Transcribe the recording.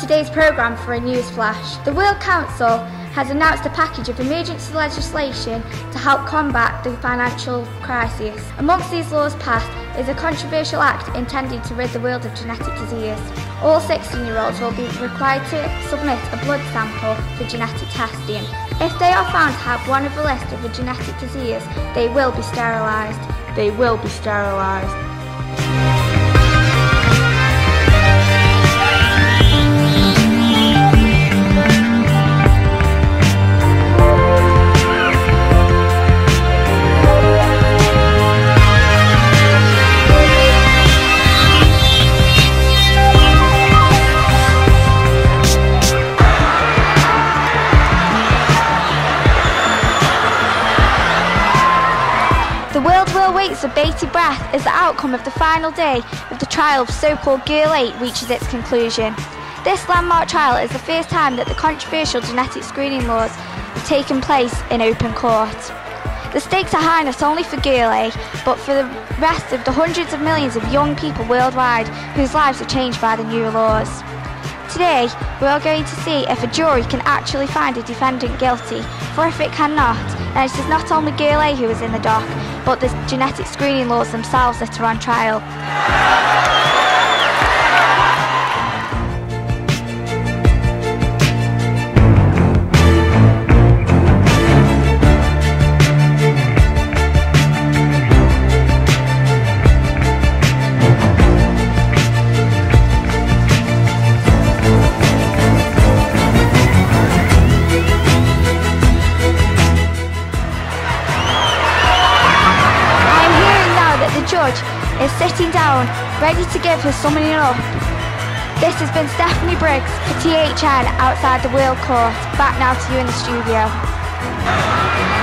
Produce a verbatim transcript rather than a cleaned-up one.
today's programme for a news flash. The World Council has announced a package of emergency legislation to help combat the financial crisis. Amongst these laws passed is a controversial act intended to rid the world of genetic disease. All sixteen year olds will be required to submit a blood sample for genetic testing. If they are found to have one of a list of a genetic disease, they will be sterilised. They will be sterilised. The world will wait with bated breath as the outcome of the final day of the trial of so-called Girl eight reaches its conclusion. This landmark trial is the first time that the controversial genetic screening laws have taken place in open court. The stakes are high not only for Girl eight, but for the rest of the hundreds of millions of young people worldwide whose lives are changed by the new laws. Today, we are going to see if a jury can actually find a defendant guilty, for if it cannot, then it is not only Girl eight who is in the dock, but the genetic screening laws themselves that are on trial. Is sitting down, ready to give his summoning up. This has been Stephanie Briggs for T H N outside the World Court. Back now to you in the studio.